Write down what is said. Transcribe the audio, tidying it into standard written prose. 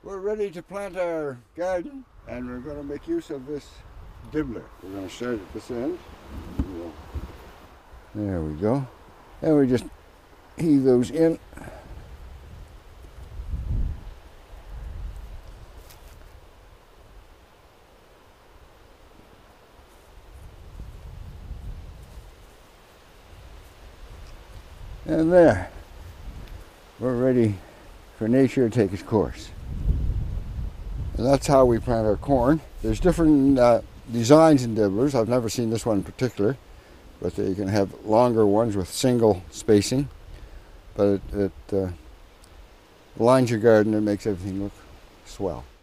We're ready to plant our garden, and we're going to make use of this dibbler. We're going to start at this end. There we go. And we just heave those in. And there, we're ready for nature to take its course. And that's how we plant our corn. There's different designs in dibblers. I've never seen this one in particular, but you can have longer ones with single spacing. But it lines your garden and makes everything look swell.